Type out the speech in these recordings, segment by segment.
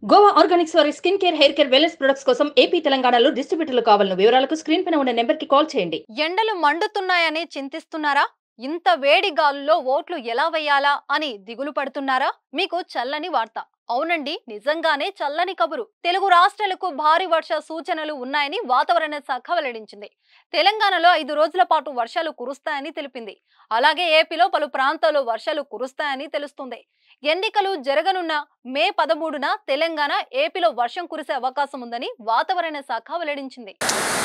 Goa organics వారి skin care, hair care, wellness products కోసం AP, తెలంగాణలో డిస్ట్రిబ్యూటర్లు కావాలను వివరాలకు స్క్రీన్ పైన ఉన్న నెంబర్ కి కాల్ చేయండి. ఎండలు మండుతున్నాయని చింతిస్తున్నారా? ఇంత వేడి గాలుల్లో ఓట్లు ఎలా వేయాలా అని దిగులు పడుతున్నారా? మీకు చల్లని వార్త. అవునండి, నిజంగానే చల్లని కబురు. తెలుగు రాష్ట్రాలకు భారీ వర్ష సూచనలు ఉన్నాయని వాతావరణ శాఖ వెల్లడించింది. తెలంగాణలో 5 రోజుల పాటు వర్షాలు కురుస్తాయని తెలిపింది. అలాగే ఏపీలో పలు ప్రాంతాల్లో వర్షాలు కురుస్తాయని తెలుస్తుంది. ఎన్నికలు జరగనున్న మే 13న తెలంగాణ, ఏపీలో వర్షం కురిసే అవకాశం ఉందని వాతావరణ శాఖ వెల్లడించింది.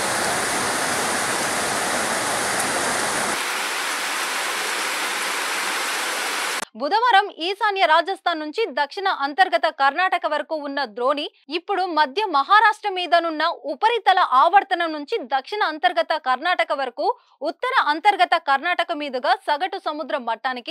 బుధవారం ఈశాన్య రాజస్థాన్ నుంచి దక్షిణ అంతర్గత కర్ణాటక వరకు ఉన్న ద్రోణి ఇప్పుడు మధ్య మహారాష్ట్ర మీదనున్న ఉపరితల ఆవర్తనం నుంచి దక్షిణ అంతర్గత కర్ణాటక వరకు ఉత్తర అంతర్గత కర్ణాటక మీదుగా సగటు సముద్ర మట్టానికి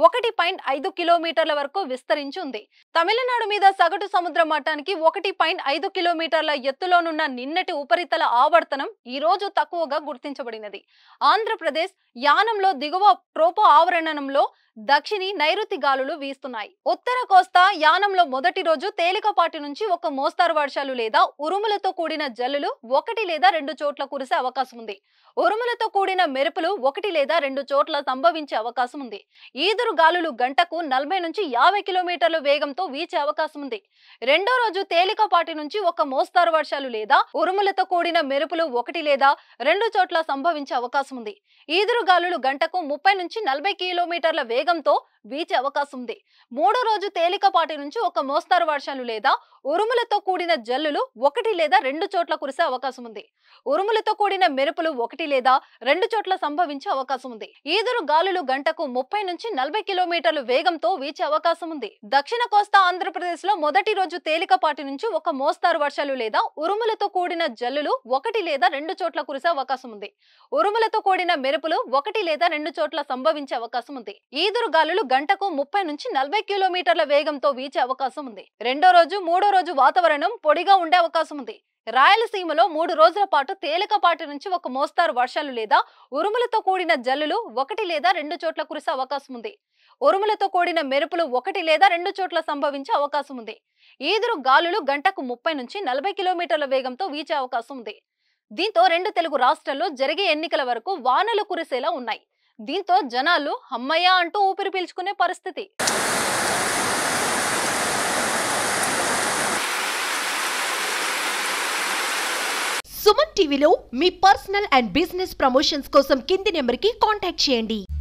1.5 కిలోమీటర్ల వరకు విస్తరించి ఉంది. తమిళనాడు మీద సగటు సముద్ర మట్టానికి 1.5 కిలోమీటర్ల ఎత్తులోనున్న నిన్నటి ఉపరితల ఆవర్తనం ఈ రోజు తక్కువగా గుర్తించబడినది. ఆంధ్రప్రదేశ్ యానంలో దిగువ ట్రోపో ఆవరణంలో దక్షిణి నైరుతి గాలులు వీస్తున్నాయి. ఉత్తర కోస్తా యానంలో మొదటి రోజు తేలికపాటి నుంచి ఒక మోస్తారు వర్షాలు లేదా ఉరుములతో కూడిన జల్లులు 1 లేదా 2 చోట్ల కురిసే అవకాశం ఉంది. ఉరుములతో కూడిన మెరుపులు 1 లేదా 2 చోట్ల సంభవించే అవకాశం ఉంది. ఈదురు గాలులు గంటకు 40 నుంచి 50 కిలోమీటర్ల వేగంతో వీచే అవకాశం ఉంది. రెండో రోజు తేలికపాటి నుంచి ఒక మోస్తారు వర్షాలు లేదా ఉరుములతో కూడిన మెరుపులు 1 లేదా 2 చోట్ల సంభవించే అవకాశం ఉంది. ఈదురు గాలులు గంటకు 30 నుంచి 40 కిలోమీటర్ల వేగంతో వీచే అవకాశం ఉంది. మూడో రోజు తేలికపాటి నుంచి ఒక మోస్తారు వర్షాలు లేదా ఉరుములతో కూడిన జల్లులు 1 లేదా 2 చోట్ల కురిసే అవకాశం ఉంది. ఉరుములతో కూడిన మెరుపులు 1 లేదా 2 చోట్ల సంభవించే అవకాశం ఉంది. ఈదురు గాలులు గంటకు 30 నుంచి 40 కిలోమీటర్ల వేగంతో వీచే అవకాశం ఉంది. దక్షిణ కోస్తా ఆంధ్రప్రదేశ్ లో మొదటి రోజు తేలికపాటి నుంచి ఒక మోస్తారు వర్షాలు లేదా ఉరుములతో కూడిన జల్లులు 1 లేదా 2 చోట్ల కురిసే అవకాశం ఉంది. ఉరుములతో కూడిన మెరుపులు 1 లేదా 2 చోట్ల సంభవించే అవకాశం ఉంది. ఈదురు గాలులు గంటకు 30 నుంచి 40 కిలోమీటర్ల వేగంతో వీచే అవకాశం ఉంది. రెండో రోజు, మూడో రోజు వాతావరణం పొడిగా ఉండే అవకాశం ఉంది. రాయలసీమలో 3 రోజుల పాటు తేలికపాటి నుంచి ఒక మోస్తారు వర్షాలు లేదా ఉరుములతో కూడిన జల్లులు 1 లేదా 2 చోట్ల కురిసే అవకాశం ఉంది. ఉరుములతో కూడిన మెరుపులు 1 లేదా 2 చోట్ల సంభవించే అవకాశం ఉంది. ఈదురు గాలులు గంటకు 30 నుంచి 40 కిలోమీటర్ల వేగంతో వీచే అవకాశం ఉంది. దీంతో 2 తెలుగు రాష్ట్రాల్లో జరిగే ఎన్నికల వరకు వానలు కురిసేలా ఉన్నాయి. దీంతో జనాలు అమ్మయ్య అంటూ ఊపిరి పీల్చుకునే పరిస్థితి. సుమన్ టీవీలో మీ పర్సనల్ అండ్ బిజినెస్ ప్రమోషన్స్ కోసం కింది నెంబర్కి కాంటాక్ట్ చేయండి.